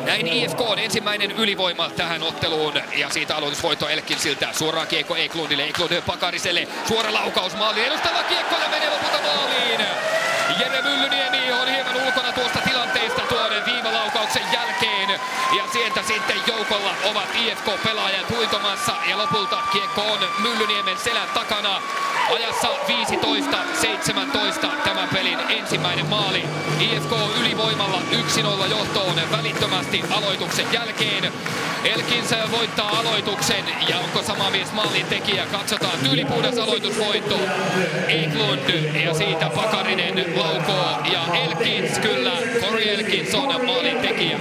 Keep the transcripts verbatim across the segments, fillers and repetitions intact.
Näin I F K:n ensimmäinen ylivoima tähän otteluun ja siitä aloitusvoitto Elkinsiltä. Suoraan kiekko Eklundille, Eklund Pakariselle. Suora laukaus maaliin, edustava kiekko ja menee lopulta maaliin. Jere Myllyniemi on hieman ulkona tuosta tilanteesta tuon viivalaukauksen jälkeen. Ja sieltä sitten joukolla ovat I F K-pelaajat huitomassa ja lopulta kiekko on Myllyniemen selän takana. Ajassa viisitoista seitsemäntoista tämän pelin ensimmäinen maali. I F K ylivoimalla yksi nolla johtoon välittömästi aloituksen jälkeen. Elkins voittaa aloituksen ja onko sama mies maalin tekijä? Katsotaan, tyylipuhdas aloitusvoitto. Eklund ja siitä Pakarinen laukoo ja Elkins kyllä. Corey Elkins on maalin tekijä.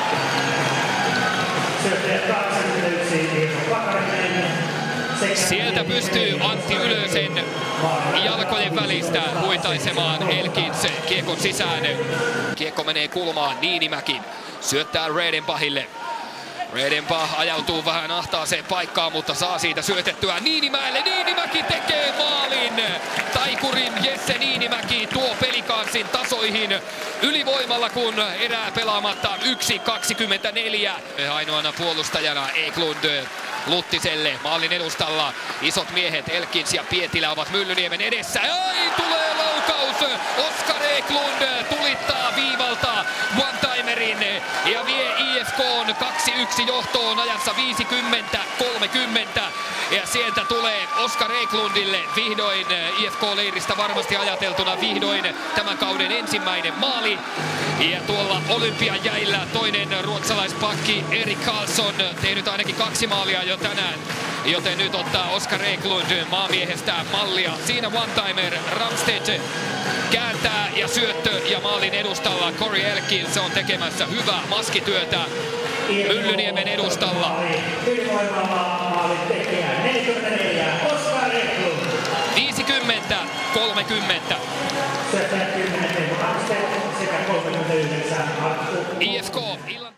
Sieltä pystyy Antti Ylösen jalkojen välistä huitaisemaan Elkins kiekon sisään. Kiekko menee kulmaan, Niinimäki syöttää Redenbachille. Redenbach ajautuu vähän ahtaaseen paikkaan, mutta saa siitä syötettyä Niinimäelle. Niinimäki tekee maalin! Taikurin Jesse Niinimäki tuo pelikanssin tasoihin ylivoimalla, kun erää pelaamatta yksi kaksikymmentäneljä. Ainoana puolustajana Eklund Luttiselle maalin edustalla. Isot miehet Elkins ja Pietilä ovat Myllyniemen edessä. Ai, tulee laukaus! Oskar Eklund tulittaa viivalta one-timerin ja vie I F K:n kaksi yksi johtoon ajassa viisikymmentä kolmekymmentä. Ja sieltä tulee Oskar Eklundille vihdoin I F K-leiristä varmasti ajateltuna vihdoin tämän kauden ensimmäinen maali. Ja tuolla Olympiajäillä toinen ruotsalaispakki Erik Karlsson tehnyt ainakin kaksi maalia jo tänään. Joten nyt ottaa Oskar Eklund maamiehestään mallia. Siinä one-timer Ramstedt kääntää ja syöttö ja maalin edustalla Corey Elkins on tekemässä hyvää maskityötä Myllyniemen edustalla. viisikymmentä kolmekymmentä. I F K illan